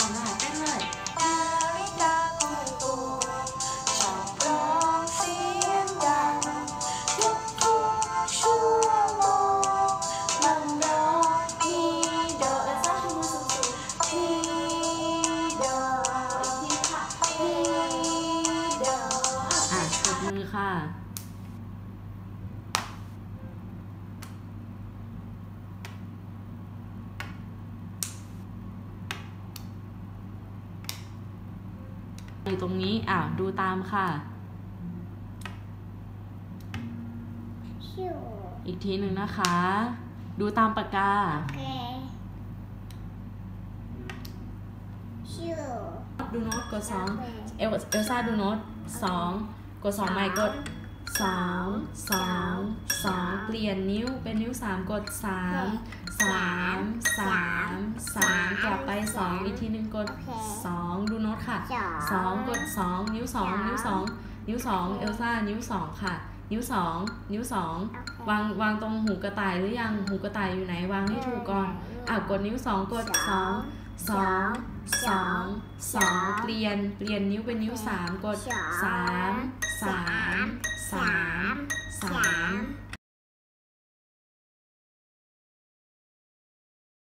ได้เต้นเลยนาฬิกาคู่ตัวชอบร้องเสียงดังทุกชั่วโมงมันร้องทีโดเอลซ่าชูมือสูงๆทีโดอีกทีค่ะทีโดปรบมือค่ะตรงนี้ดูตามค่ะอีกทีหนึ่งนะคะดูตามปากกาดูโน้ตกด2เอลซ่าดูโน้ต2กด2ใหม่กด2 เปลี่ยนนิ้วเป็นนิ้ว3กด3 กลับไป2อีกทีนึงกด2ดูโน้ตค่ะ2กด2นิ้ว2นิ้ว2เอลซ่านิ้ว2ค่ะนิ้ว2วางตรงหูกระต่ายหรือยังหูกระต่ายอยู่ไหนวางให้ถูกก่อนกดนิ้ว2กด2 เปลี่ยนนิ้วเป็นนิ้ว3กด3